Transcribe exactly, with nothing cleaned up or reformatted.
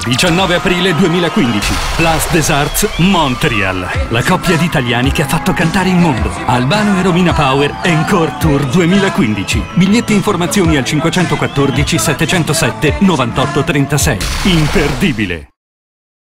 diciannove aprile duemilaquindici, Place des Arts, Montreal. La coppia di italiani che ha fatto cantare il mondo. Albano e Romina Power Encore Tour duemilaquindici. Biglietti e informazioni al cinquecentoquattordici settecentosette novantotto trentasei. Imperdibile.